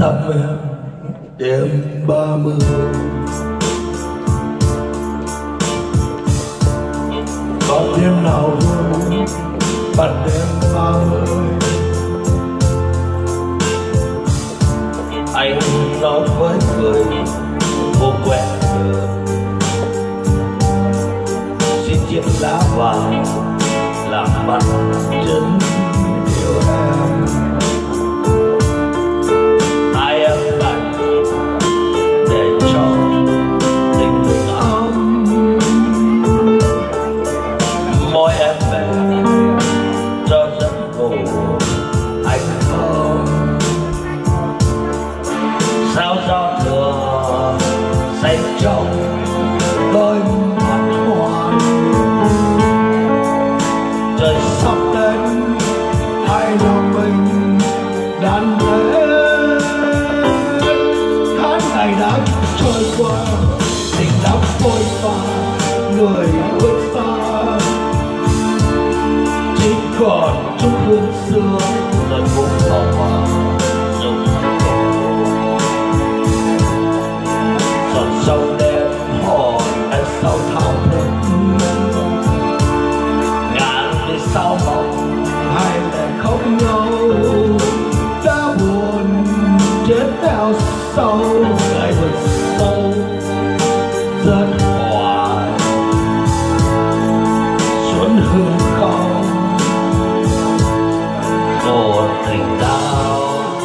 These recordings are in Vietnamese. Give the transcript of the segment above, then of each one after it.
thăm em đêm 30. Có đêm nào vui ban đêm 30, anh nói với người vô quen đường, xin chiếc lá vàng làm bằng chứng yêu em. Hai em lạnh để cho tình mình ấm, môi em về cho giấc ngủ anh không. Sao gió thừa say trong đôi mắt hoa, trời sắp đến hai lòng mình đàn đến. Tháng ngày đã trôi qua, tình đã phôi pha, người bước xa chỉ còn chút hương xưa rồi cũng bỏ qua. Dòng sông đêm hồn em sau thao thức, ngàn vì sao mộng hai lệ khóc nhau. Đã buồn chết theo sau ngày vực sâu rất hoài xuống hương không một tình đau.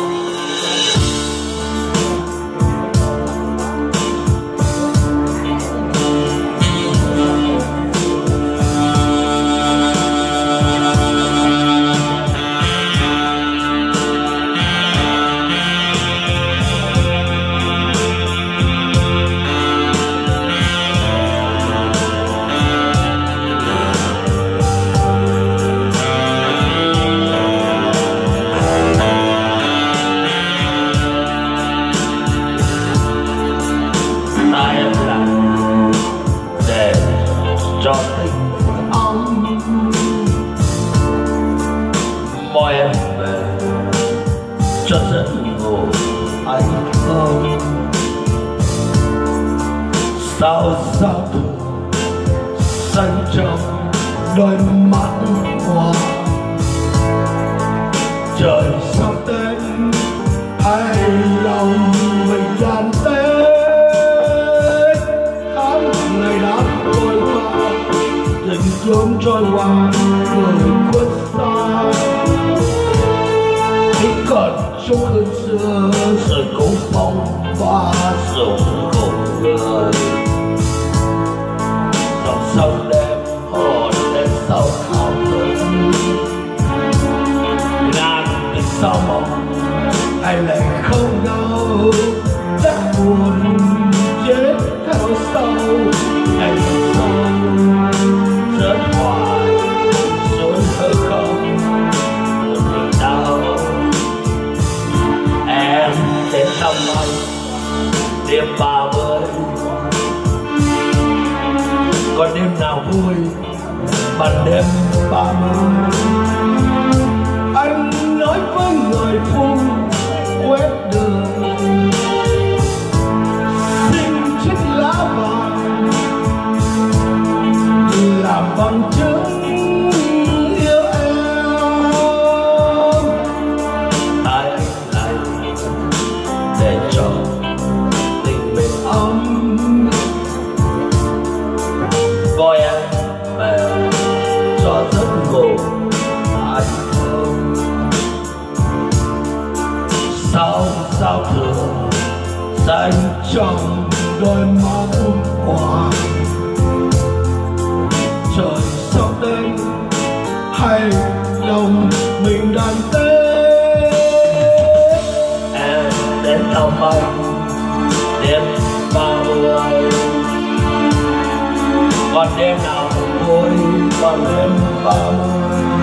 Cho tình ấm môi em về cho giấc ngủ anh không. Sao giao thừa xanh trong đôi mắt hoa, trời sắp đến hai lòng mình đàn tên. Tháng ngày đã trôi qua, tình chốn trôi qua người khuất xa, chỉ còn chút hương xưa rồi cũng phong pha dùng cùng người. Dòng sông đêm hồn em sau thao thức, ngàn vì sao mộng ai lại không đau. Đã buồn chết theo sau ngày sau rất hoài xuống hư không một tình đau. Em đến thăm anh đêm 30, còn đêm nào vui ban đêm 30. Anh nói với người phụ quét đường, xin chiếc lá vàng làm bằng chứng yêu em. Hai anh lại để cho tình mình ấm, gọi em về cho giấc ngủ anh không. Sao giao thừa xanh trong đôi mắt hoa, trời sắp đến hai lòng mình đàn tên. Em đến thăm anh đêm 30, còn đêm nào vui còn đêm 30.